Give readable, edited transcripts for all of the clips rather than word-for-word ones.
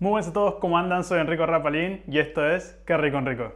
Muy buenas a todos, ¿cómo andan? Soy Enrico Rapalín y esto es Qué Rico Enrico.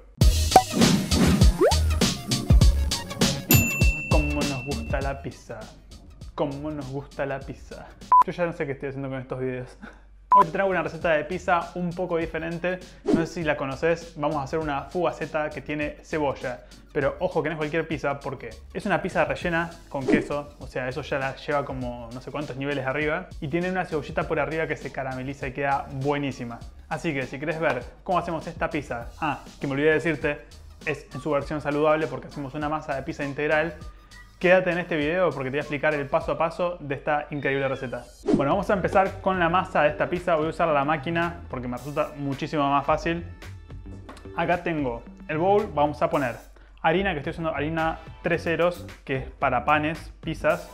¿Cómo nos gusta la pizza? ¿Cómo nos gusta la pizza? Yo ya no sé qué estoy haciendo con estos videos. Hoy te traigo una receta de pizza un poco diferente. No sé si la conoces. Vamos a hacer una fugaceta que tiene cebolla. Pero ojo que no es cualquier pizza, porque es una pizza rellena con queso. O sea, eso ya la lleva como no sé cuántos niveles arriba. Y tiene una cebollita por arriba que se carameliza y queda buenísima. Así que si querés ver cómo hacemos esta pizza, que me olvidé de decirte, es en su versión saludable porque hacemos una masa de pizza integral. Quédate en este video porque te voy a explicar el paso a paso de esta increíble receta. Bueno, vamos a empezar con la masa de esta pizza. Voy a usar la máquina porque me resulta muchísimo más fácil. Acá tengo el bowl, vamos a poner harina, que estoy usando harina 3 ceros, que es para panes, pizzas.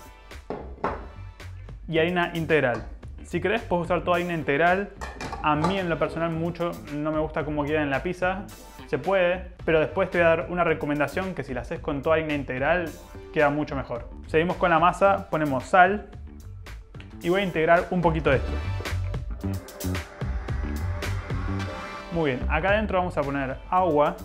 Y harina integral. Si querés puedes usar toda harina integral. A mí en lo personal mucho no me gusta cómo queda en la pizza. Se puede, pero después te voy a dar una recomendación que si la haces con toda harina integral queda mucho mejor. Seguimos con la masa, ponemos sal y voy a integrar un poquito de esto. Muy bien, acá adentro vamos a poner agua.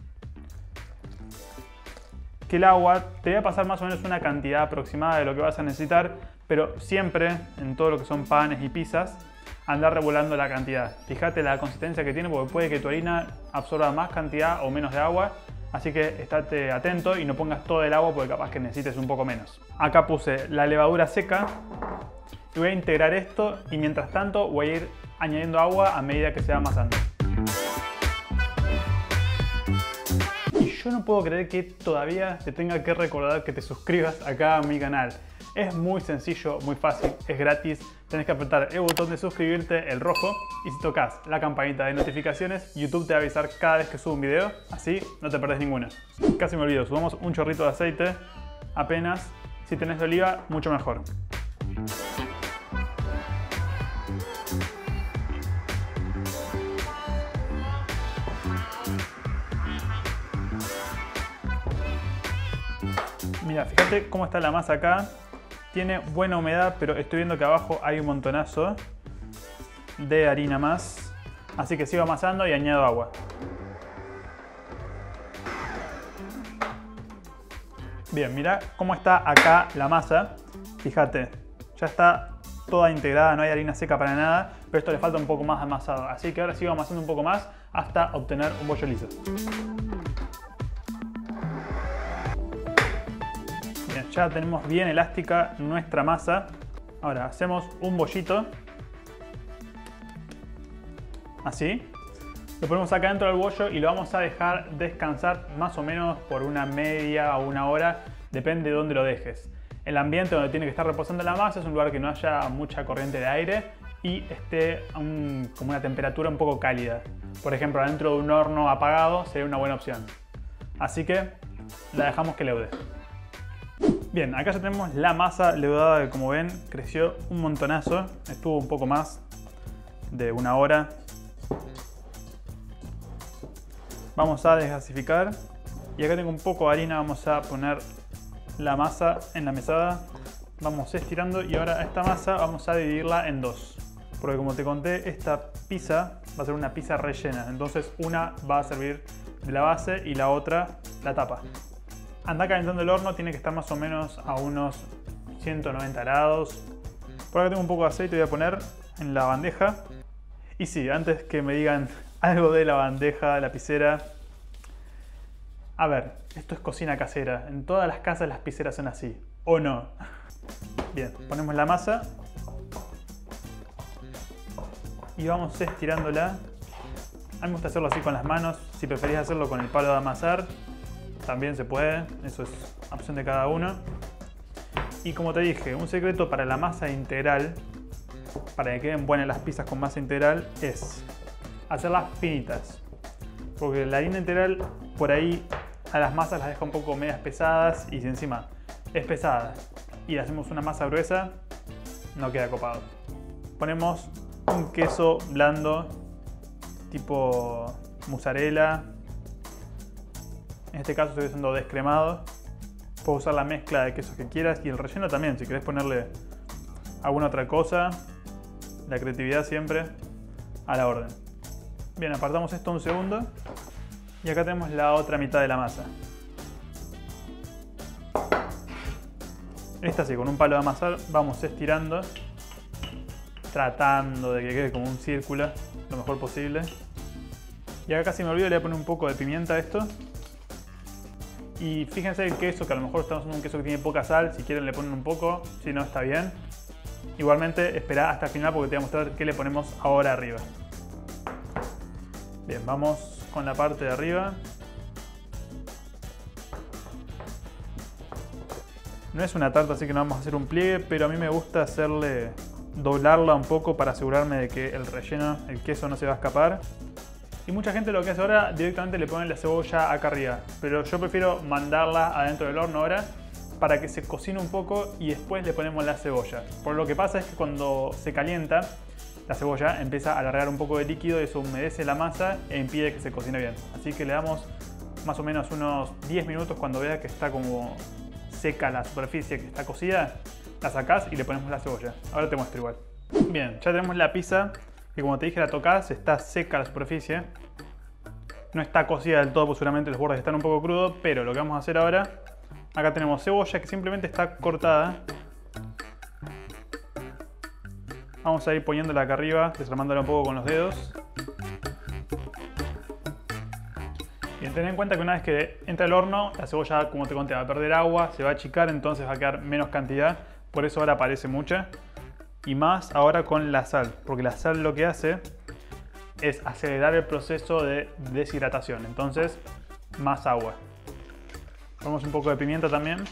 Que el agua te voy a pasar más o menos una cantidad aproximada de lo que vas a necesitar, pero siempre en todo lo que son panes y pizzas andar revolando la cantidad. Fíjate la consistencia que tiene porque puede que tu harina absorba más cantidad o menos de agua. Así que estate atento y no pongas todo el agua porque capaz que necesites un poco menos. Acá puse la levadura seca y voy a integrar esto y mientras tanto voy a ir añadiendo agua a medida que se va amasando. Y yo no puedo creer que todavía te tenga que recordar que te suscribas acá a mi canal. Es muy sencillo, muy fácil, es gratis. Tenés que apretar el botón de suscribirte, el rojo, y si tocas la campanita de notificaciones, YouTube te va a avisar cada vez que subo un video, así no te perdés ninguna. Casi me olvido, subamos un chorrito de aceite, apenas. Si tenés de oliva, mucho mejor. Mira, fíjate cómo está la masa acá. Tiene buena humedad, pero estoy viendo que abajo hay un montonazo de harina más. Así que sigo amasando y añado agua. Bien, mira cómo está acá la masa. Fíjate, ya está toda integrada, no hay harina seca para nada, pero esto le falta un poco más amasado. Así que ahora sigo amasando un poco más hasta obtener un bollo liso. Ya tenemos bien elástica nuestra masa. Ahora hacemos un bollito. Así. Lo ponemos acá dentro del bollo y lo vamos a dejar descansar más o menos por una media o una hora. Depende de dónde lo dejes. El ambiente donde tiene que estar reposando la masa es un lugar que no haya mucha corriente de aire y esté como una temperatura un poco cálida. Por ejemplo, dentro de un horno apagado sería una buena opción. Así que la dejamos que leude. Bien, acá ya tenemos la masa leudada que como ven creció un montonazo. Estuvo un poco más de una hora. Vamos a desgasificar. Y acá tengo un poco de harina. Vamos a poner la masa en la mesada. Vamos estirando y ahora a esta masa vamos a dividirla en dos. Porque como te conté, esta pizza va a ser una pizza rellena. Entonces una va a servir de la base y la otra la tapa. Anda calentando el horno, tiene que estar más o menos a unos 190 grados. Por acá tengo un poco de aceite, voy a poner en la bandeja. Y sí, antes que me digan algo de la bandeja, la pizera. A ver, esto es cocina casera. En todas las casas las pizzeras son así, ¿o no? Bien, ponemos la masa. Y vamos estirándola. A mí me gusta hacerlo así con las manos. Si preferís hacerlo con el palo de amasar, también se puede, eso es opción de cada uno. Y como te dije, un secreto para la masa integral, para que queden buenas las pizzas con masa integral, es hacerlas finitas. Porque la harina integral por ahí a las masas las deja un poco medias pesadas y si encima es pesada y hacemos una masa gruesa, no queda copado. Ponemos un queso blando tipo mozzarella. En este caso estoy usando descremado. Puedes usar la mezcla de quesos que quieras y el relleno también, si querés ponerle alguna otra cosa. La creatividad siempre. a la orden. Bien, apartamos esto un segundo. Y acá tenemos la otra mitad de la masa. Esta sí, con un palo de amasar vamos estirando, tratando de que quede como un círculo lo mejor posible. Y acá casi me olvido, le voy a poner un poco de pimienta a esto. Y fíjense el queso, que a lo mejor estamos usando un queso que tiene poca sal. Si quieren le ponen un poco, si no está bien. Igualmente esperá hasta el final porque te voy a mostrar qué le ponemos ahora arriba. Bien, vamos con la parte de arriba. No es una tarta, así que no vamos a hacer un pliegue, pero a mí me gusta doblarla un poco para asegurarme de que el relleno, el queso no se va a escapar. Y mucha gente lo que hace ahora directamente le pone la cebolla acá arriba, pero yo prefiero mandarla adentro del horno ahora para que se cocine un poco y después le ponemos la cebolla. Por lo que pasa es que cuando se calienta, la cebolla empieza a alargar un poco de líquido y eso humedece la masa e impide que se cocine bien. Así que le damos más o menos unos 10 minutos cuando vea que está como seca la superficie, que está cocida, la sacás y le ponemos la cebolla. Ahora te muestro igual. Bien, ya tenemos la pizza que como te dije la tocás, está seca la superficie. No está cocida del todo, pues seguramente los bordes están un poco crudos, pero lo que vamos a hacer ahora, acá tenemos cebolla que simplemente está cortada. Vamos a ir poniéndola acá arriba, desarmándola un poco con los dedos. Bien, ten en cuenta que una vez que entra al horno, la cebolla, como te conté, va a perder agua, se va a achicar, entonces va a quedar menos cantidad. Por eso ahora parece mucha. Y más ahora con la sal, porque la sal lo que hace es acelerar el proceso de deshidratación. Entonces, más agua. Ponemos un poco de pimienta también.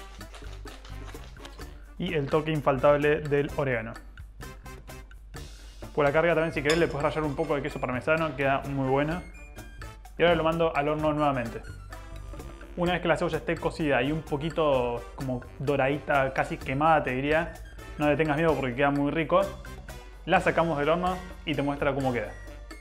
Y el toque infaltable del orégano. Por la carga también, si querés, le puedes rallar un poco de queso parmesano, queda muy bueno. Y ahora lo mando al horno nuevamente. Una vez que la cebolla esté cocida y un poquito como doradita, casi quemada te diría, no le tengas miedo porque queda muy rico, la sacamos del horno y te muestra cómo queda.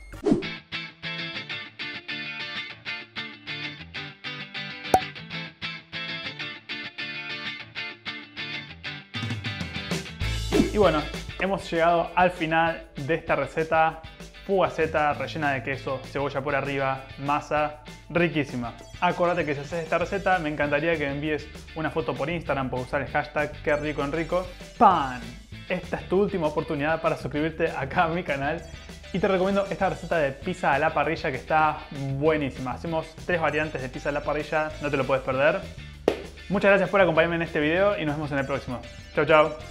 Y bueno, hemos llegado al final de esta receta. Fugaceta rellena de queso, cebolla por arriba, masa riquísima. Acordate que si haces esta receta me encantaría que me envíes una foto por Instagram por usar el hashtag #QueRicoEnrico. ¡Pan! Esta es tu última oportunidad para suscribirte acá a mi canal y te recomiendo esta receta de pizza a la parrilla que está buenísima. Hacemos 3 variantes de pizza a la parrilla, no te lo puedes perder. Muchas gracias por acompañarme en este video y nos vemos en el próximo. Chau chau.